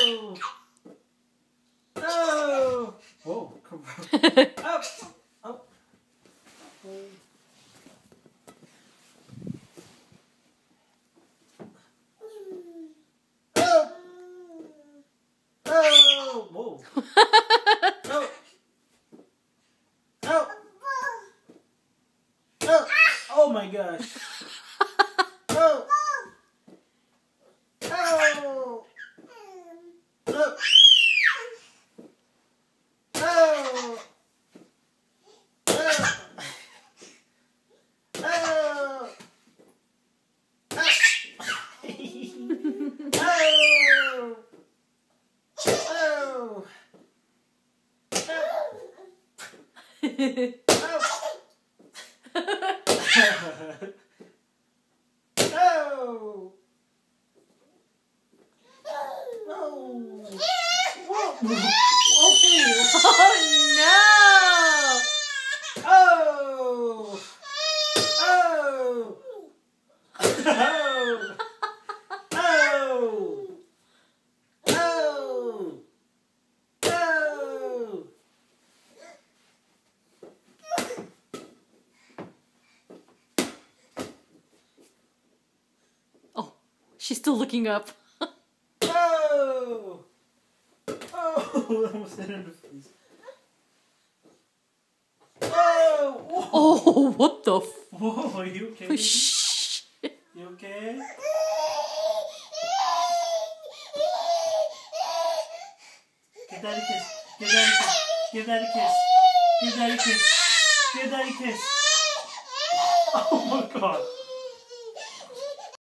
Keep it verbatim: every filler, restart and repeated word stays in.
Oh! Oh! Whoa, come on. Up! Up! Oh! Oh! Whoa! Oh! Oh! Oh! Oh my gosh! Oh! Oh! Oh! Oh! Oh! Oh! Whoa! Okay. Oh no! Oh! Oh! Oh! Oh! Oh! Oh! Oh, she's still looking up. Oh! Oh! Almost hit her in the face. Oh! Oh, what the f- Whoa, are you okay? Shh. You okay? Give daddy a kiss. Give daddy a kiss. Give daddy a kiss. Give daddy a kiss. Give daddy a kiss. Oh my god.